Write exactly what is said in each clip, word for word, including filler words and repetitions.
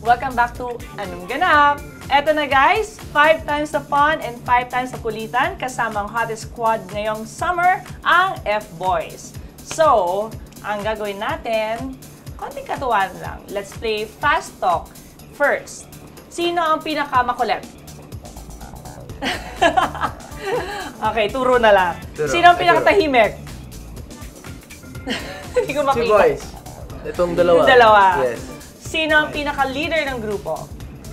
Welcome back to Anong Ganap? Eto na guys, five times the fun and five times the kulitan kasama ang hottest squad ngayong summer, ang F-Boys. So, ang gagawin natin, konting katuwan lang. Let's play Fast Talk. First, sino ang pinakamakulit? Okay, turo na lang. Turo. Sino ang pinakatahimik? Hindi ko makita. Si Boys. Itong dalawa. Yung dalawa. Yes. Sino ang pinaka-leader ng grupo?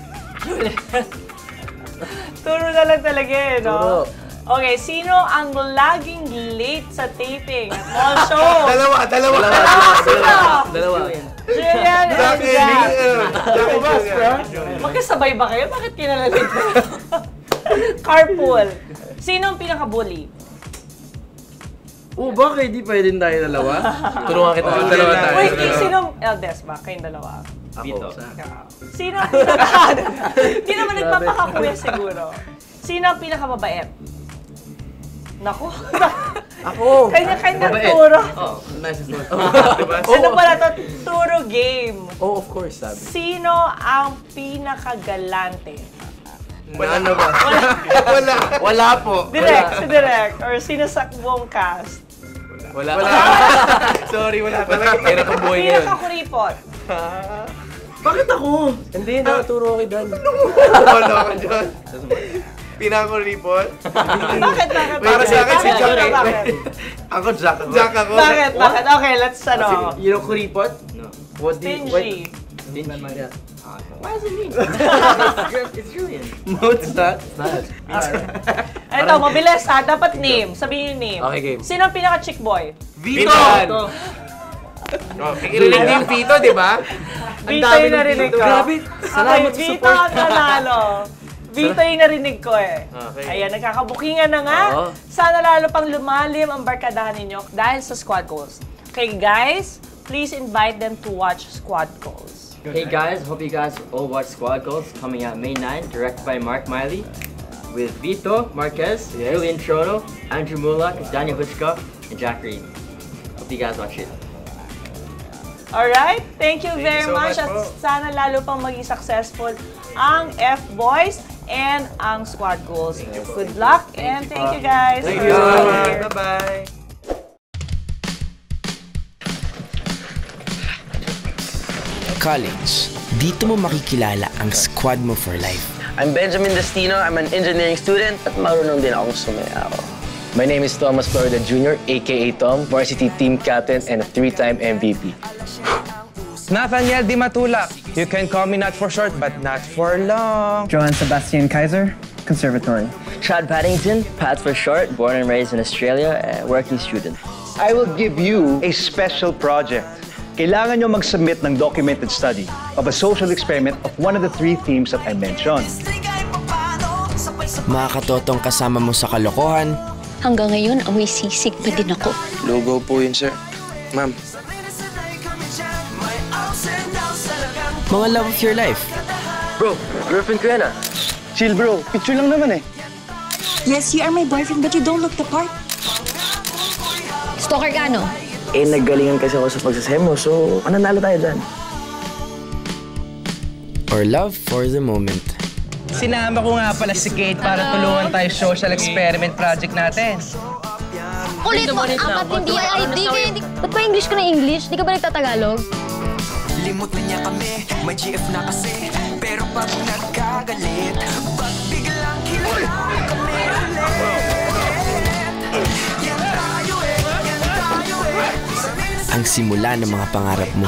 Turo na lang talaga eh, no? Turo. Okay, sino ang laging late sa taping at mall show? Dalawa, dalawa. Dalawa, sino? Dalawa. Julian and Jack. Jack. Magkasabay ba kayo? Bakit kinalalit kayo? Carpool. Sino ang pinaka-bully? Oh, bakit? Di pwedeng tayo dalawa? Tulungan kita. Oh, dalawa tayo. Wait, sino ang eldest ba? Kayong dalawa? Ako. Sino ang pinaka... Hindi naman nagpapakakuya siguro. Sino ang pinaka-mabait? Naku. Ako. Kanya-kanya Mabait. turo. Oh, nice as well. Ano pala to? Turo game. Oh, of course, sabi. Sino ang pinaka-galante? Wala na ba? Wala. Wala po. Direct, si Direct. Or sino sa buong cast? Wala. Wala. Sorry, wala talaga. Hirap ang buhay ngayon. Pinaka-kuripot? Bakit ako? Hindi, nakaturo kay Dan. Wala ako dyan. Pinaka-report? Bakit, bakit? Para sa akin, si Bakit, Jack. bakit, bakit? Ako, Jack ako. Jack ako. Bakit, bakit? Okay, let's ano. You know kuripot? No. What do you... Stingy. Stingy? Yeah. Why does it mean? It's Julian. No, it's not. It's not. Ito, mabilis ha. Dapat name. Sabihin yung name. Okay, game. Sino ang pinaka-chick boy? Vito! Oh, kikirinig din yung Vito, di ba? Vito yung narinig ko. Grabe. Salamat Okay, sa Vito support. ang nanalo. Vito yung narinig ko eh. Okay. Ayan, nagkakabukingan na nga. Oo. Sana lalo pang lumalim ang barkadahan ninyo dahil sa Squad Goals. Okay guys, please invite them to watch Squad Goals. Hey guys, hope you guys all watch Squad Goals coming out May ninth, directed by Mark Miley, with Vito Marquez, Yes. Julian Trono, Andrew Mulak, Daniel Huchka, and Jack Reed. Hope you guys watch it. Alright, thank you Thank very you so much much at po. sana lalo pang maging successful ang F-Boys and ang Squad Goals. Good luck and thank you guys. Thank for you. being here. Bye-bye. College. Dito mo makikilala ang squad mo for life. I'm Benjamin Destino. I'm an engineering student at marunong din akong sumayaw. My name is Thomas Florida Junior, aka Tom, varsity team captain and a three-time M V P. Nathaniel Di Matulak. You can call me not for short, but not for long. Johann Sebastian Kaiser, Conservatory. Chad Paddington, Pat for short, born and raised in Australia, a working student. I will give you a special project. Kailangan nyo mag-submit ng documented study of a social experiment of one of the three themes that I mentioned. Mga katotong kasama mo sa kalokohan, Hanggang ngayon, amoy sisig pa din ako. Logo po yun, sir. Ma'am. mga love of your life. Bro, girlfriend ko yan ah. Chill bro, picture lang naman eh. Yes, you are my boyfriend, but you don't look the part. Stalker ka, no? Eh, naggalingan kasi ako sa pagsasayaw mo, so mananalo tayo dyan. Or love for the moment. Sinama ko nga pala si Kate para tulungan tayo social experiment project natin. Ulit mo, apat hindi ay di kayo. Ba't ba English ka na English? Di ka ba nagtatagalog? Limutan niya kami, may G F na kasi. Pero pag nagkagalit, ba't biglang kailangan kami ulit? Ang simula ng mga pangarap mo.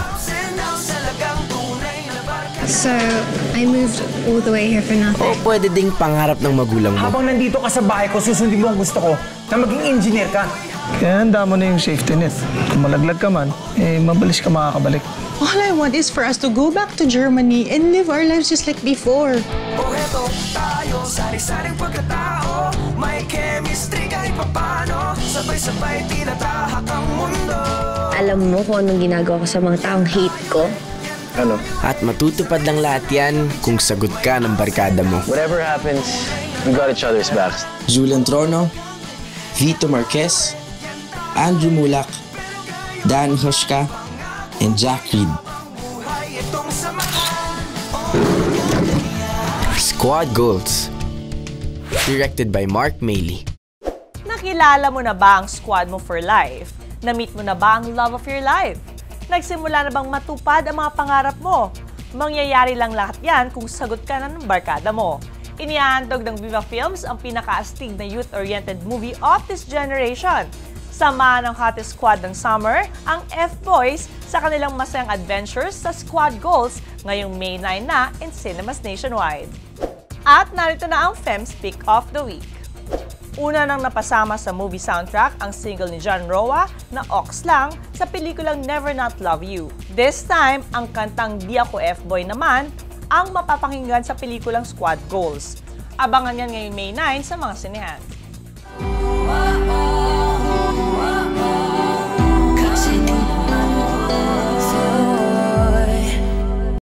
So, I moved all the way here for nothing. O pwede ding pangarap ng magulang mo. Habang nandito ka sa bahay ko, susundin mo ang gusto ko na maging engineer ka. Kaya handa mo na yung safety net. Kung malaglag ka man, eh mabilis ka makakabalik. All I want is for us to go back to Germany and live our lives just like before. O eto tayo, sari-saring pagkatao. May chemistry kahit papano. Sabay-sabay tinatahak ang mundo. Alam mo kung anong ginagawa ko sa mga taong hate ko? Ano? At matutupad lang lahat yan kung sagot ka ng barkada mo. Whatever happens, we got each other's backs. Julian Trono, Vito Marquez, Andrew Mulak, Dan Huchka, and Jack Reed. Squad Goals. Directed by Mark Mailey. Nakilala mo na ba ang squad mo for life? Na-meet mo na ba ang love of your life? Nagsimula na bang matupad ang mga pangarap mo? Mangyayari lang lahat yan kung sagot ka na ng barkada mo. Inihahandog ng Viva Films ang pinakaastig na youth-oriented movie of this generation. Samahan ng hottest squad ng summer, ang F-Boys, sa kanilang masayang adventures sa Squad Goals ngayong May nine na in cinemas nationwide. At narito na ang Fem's Pick of the Week. Una nang napasama sa movie soundtrack ang single ni John Roa na Ox Lang sa pelikulang Never Not Love You. This time, ang kantang Di Ako F-Boy naman ang mapapakinggan sa pelikulang Squad Goals. Abangan yan ngayong May nine sa mga sinehan.